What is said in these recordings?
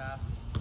half.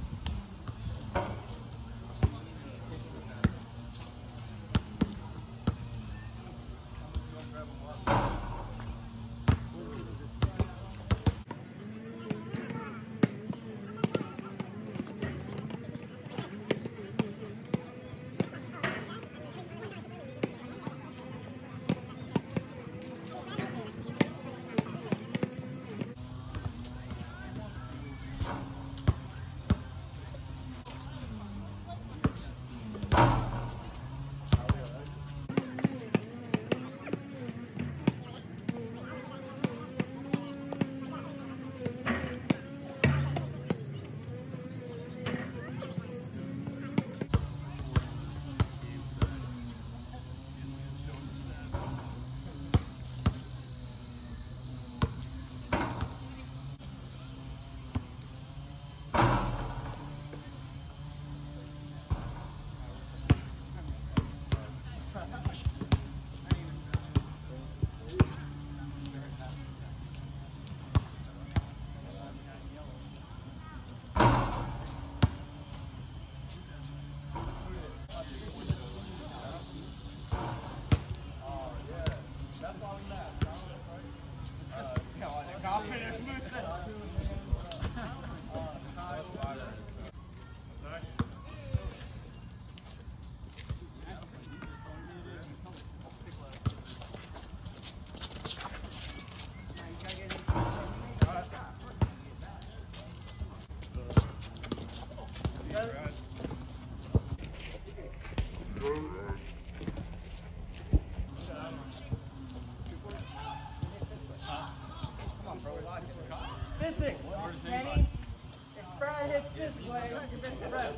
Missing! Kenny, if Brad hits this way, you miss the rest.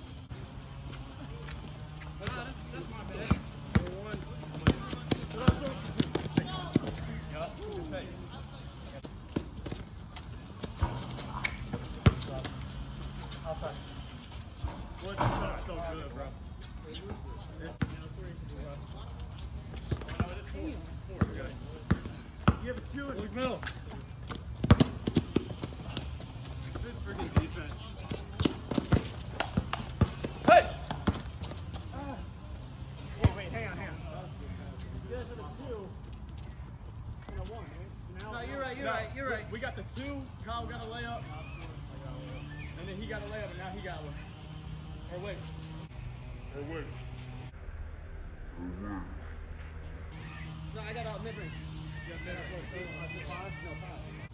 That's my bad. Yup, good face. Outside. What's not so good, bro? You have a 2 in the middle. Good freaking defense. Hey! Wait, hang on. You guys have a 2 and a 1, right? Now, no, you're right. We got the 2, Kyle got a layup, and then he got a layup, and now he got one. Or wait. No, I got mid-range. You got mid-range. 5? No, 5.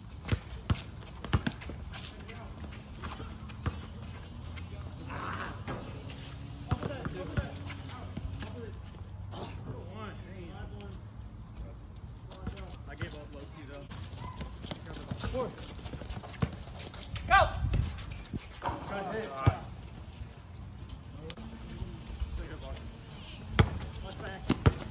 I gave up low-key though. 4. Go! Good hit. Watch back.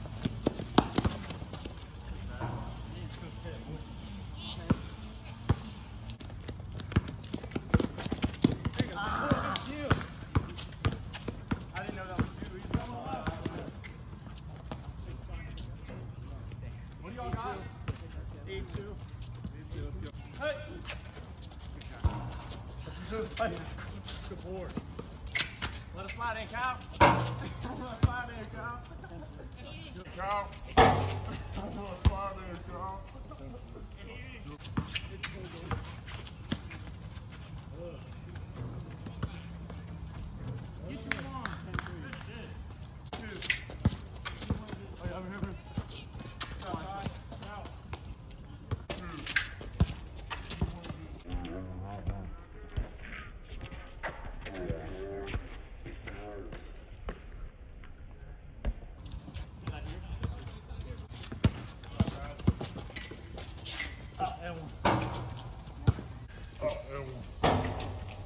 I didn't know that was you. What do y'all got? 8-2. Hey! Good board. Let us slide in, Cal. Let us slide in, Cal. Cal. Let us slide in, Cal. Get your mom. Good shit. 2. Oh, yeah, I'm here. And 1. And 1.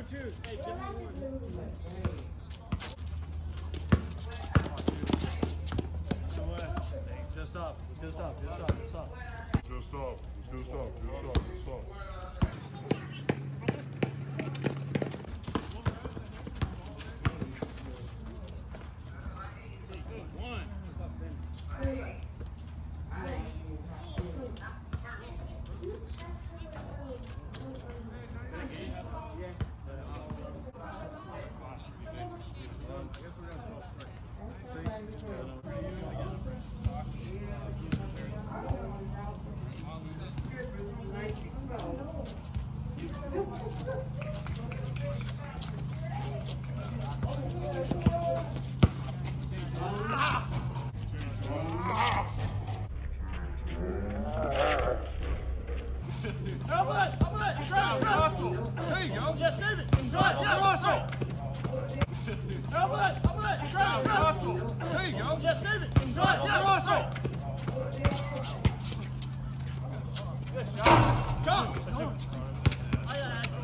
No twos. Hey, give me one. Just up. Just up. Just up. Just up. Just up. Just up. Just up. Just up. One. There you go. Yeah, save it. Drive. Yeah, Russell. Drive. Russell. There you go. Yeah, save it. Drive. Yeah, Russell. Good shot. Come. I got it.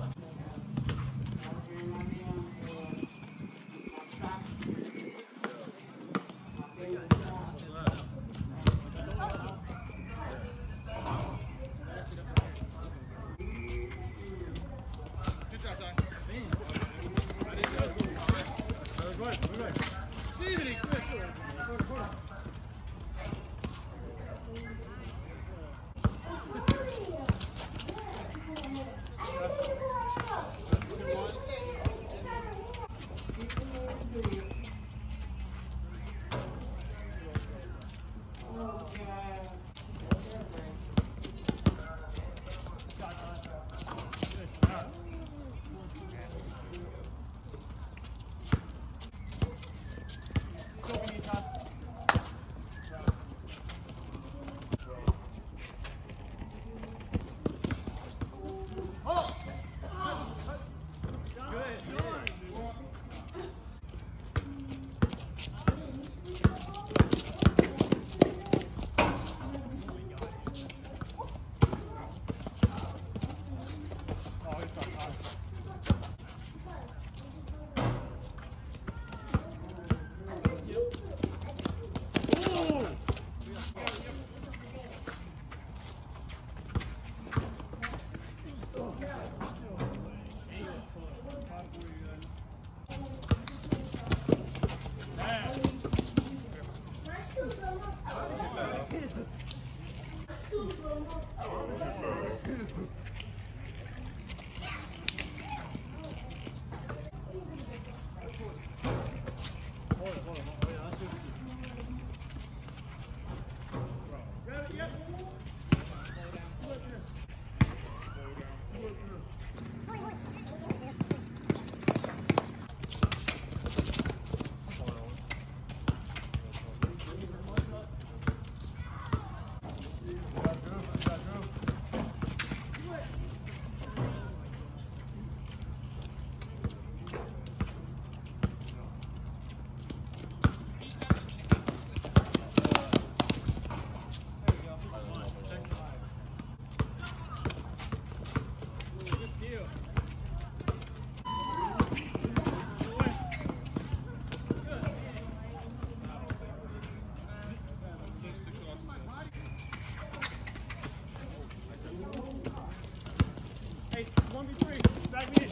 Hey, 1v3. Back me in.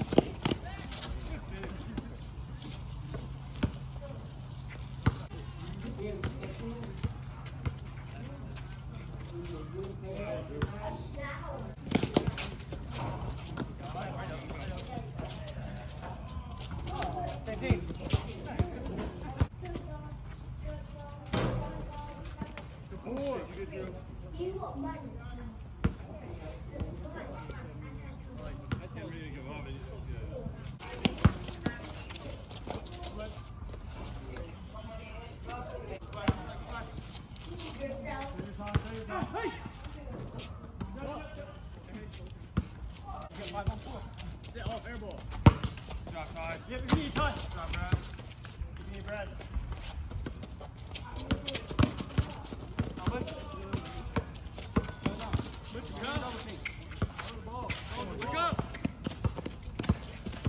You want money. Sit off, air ball. Drop, Ty. Yep, give me a touch. Drop, Brad. Give me a Brad. Go.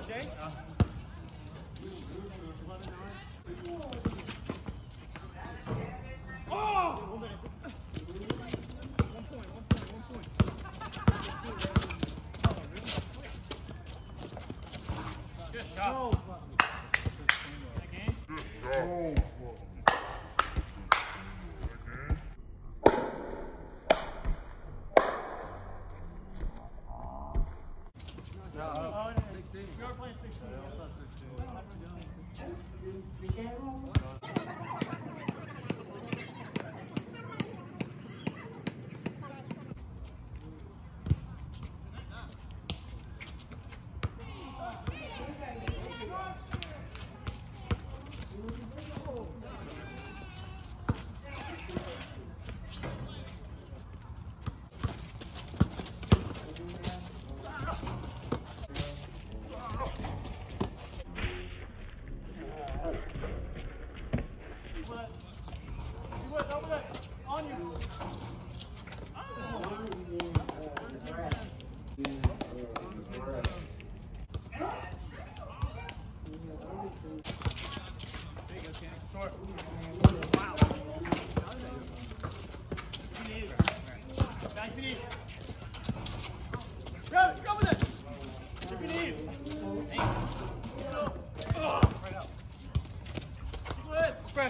Jay? 11-9. Oh! 1 point. Good job. Again? Good job. No, 16. We are playing 16. On you. Wow. Back to knee. Go with it. If you need. Right out. Good. Fresh.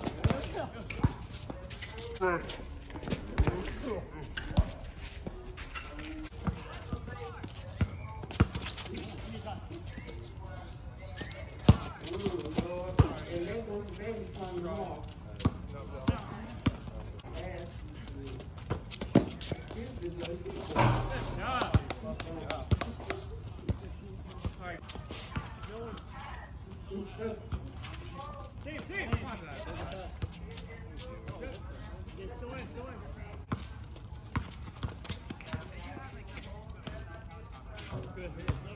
Team. Still in. Good.